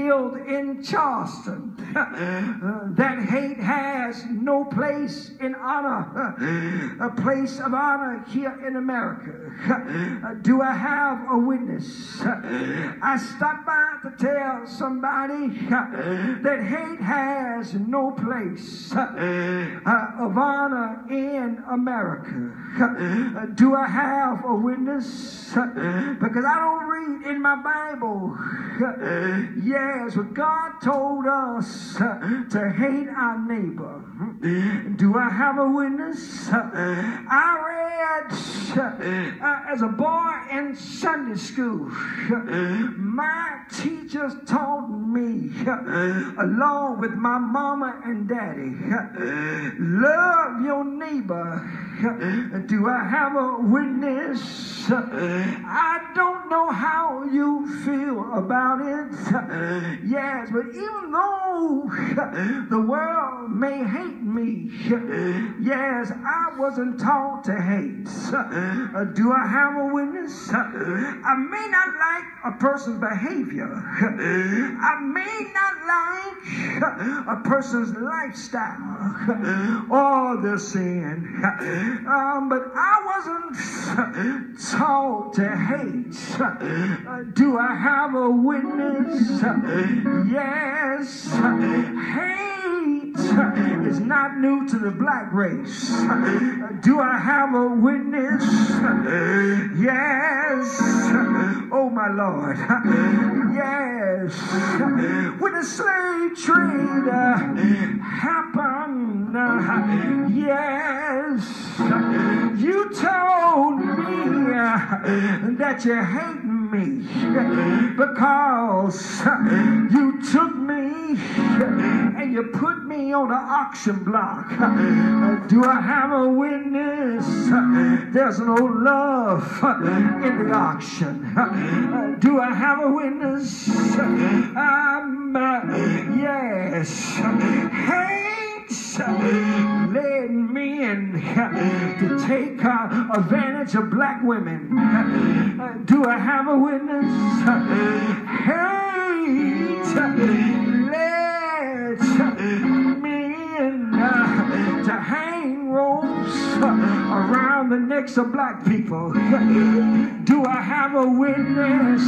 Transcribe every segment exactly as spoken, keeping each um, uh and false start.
instilled in Charleston uh, that hate has no place in honor, uh, a place of honor here in America. Uh, do I have a witness? Uh, I stopped by to tell somebody uh, that hate has no place uh, uh, of honor in America. Uh, do I have a witness? Uh, because I don't read in my Bible, uh, yes, but God told us uh, to hate our neighbor. Do I have a witness? Uh, I read uh, as a boy in Sunday school, uh, my teachers taught me, uh, along with my mama and daddy, uh, love your neighbor. Uh, do I have a witness? Uh, I don't know how you feel about it. Uh, yes, but even though uh, the world may hate me, uh, yes, I wasn't taught to hate. Uh, do I have a witness? Uh, I may not like a person's behavior. Uh, I may not like uh, a person's lifestyle uh, or their sin. Um, but I wasn't taught to hate. Uh, do I have a witness? Uh, yes. Hate is not new to the black race. Uh, do I have a witness? Uh, yes. Oh, my Lord. Yes. When the slave trade uh, happened, uh, yes. You told me uh, that you hate me because you took me and you put me on the auction block. Uh, do I have a witness? There's no love in the auction. Uh, do I have a witness? Um, uh, yes. Hate led men to take uh, advantage of black women. Uh, do I have a witness? Hate led men uh, to hang ropes uh, around the necks of black people. Do I have a witness?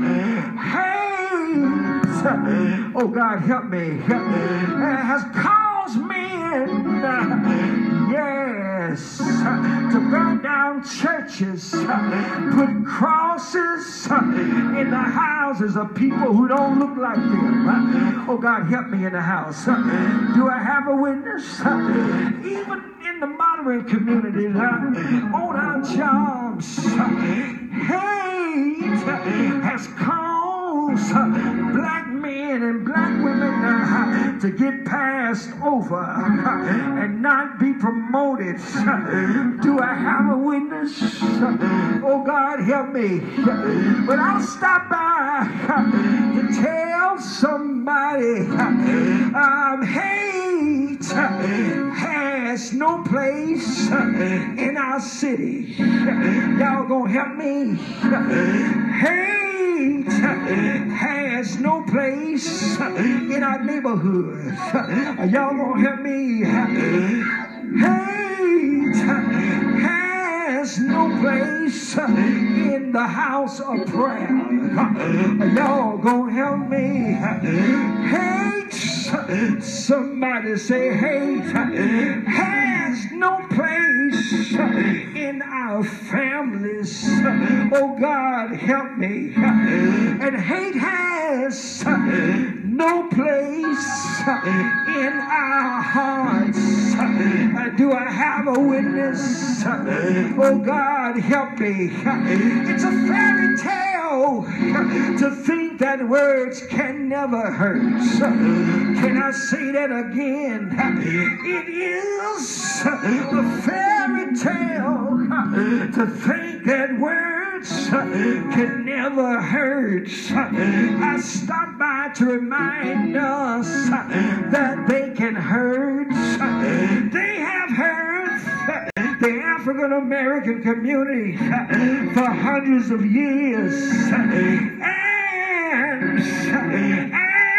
Hate, oh God, help me, uh, has caused men, uh, yes, to burn down churches, uh, put crosses uh, in the houses of people who don't look like them. Uh, oh God, help me in the house. Uh, do I have a witness? Uh, even in the moderate communities, uh, on our jobs, uh, hate has caused uh, black men and black women uh, to get passed over uh, and not be promoted. Uh, do I have a witness? Uh, oh God, help me. Uh, but I'll stop by uh, to tell somebody uh, um, hate uh, has no place uh, in our city. Y'all gonna help me? Hate has no place in our neighborhood. Y'all gonna help me? Hate has no place in the house of prayer. Y'all gonna help me? Hate, somebody say hate has no place in our families. Oh God, help me. And hate has no place in our hearts. Do I have a witness? Oh God, help me. It's a fairy tale to think that words can never hurt. Can I say that again? It is a fairy tale to think that words can never hurt. I stopped by to remind us that they can hurt. They have hurt the African American community for hundreds of years. And, and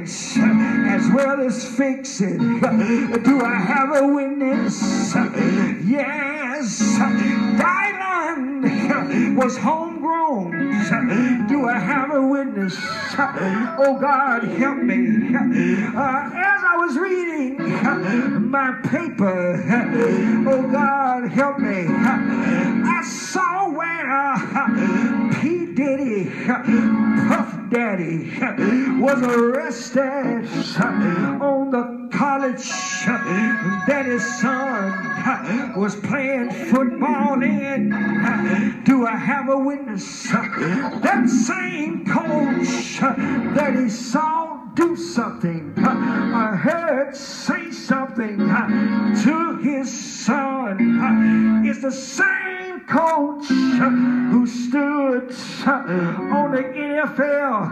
Giants as well as fixing. Do I have a witness? Yes, Dylan was homegrown. Do I have a witness? Oh God, help me. Uh, as I was reading my paper, oh God, help me. I saw where P. Diddy, Puff Daddy, was arrested on the college that his son was playing football in. Do I have a witness? That same coach that he saw do something, I heard say something to his son, is the same coach who stood on the N F L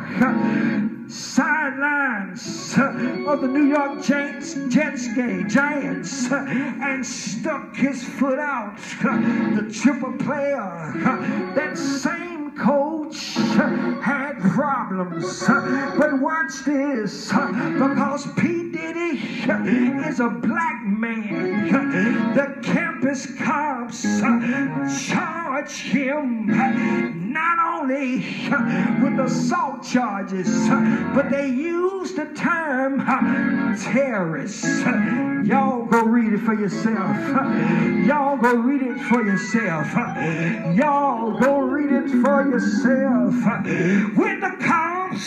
sidelines of the New York Jets, Jets game, Giants, and stuck his foot out, the triple player. That same coach had problems, but watch this, because P. Diddy is a black man. The campus cops charge him not only with assault charges, but they use the term terrorist. Y'all go read it for yourself. Y'all go read it for yourself. Y'all go read it for yourself. When the cops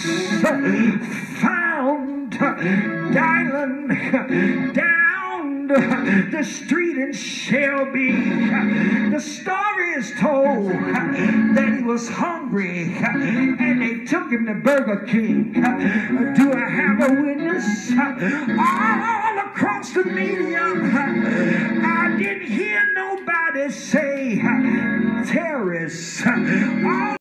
found Dylan down the street in Shelby, the story is told that he was hungry and they took him to Burger King. Do I have a witness? All across the media, I didn't hear nobody say terrorists. All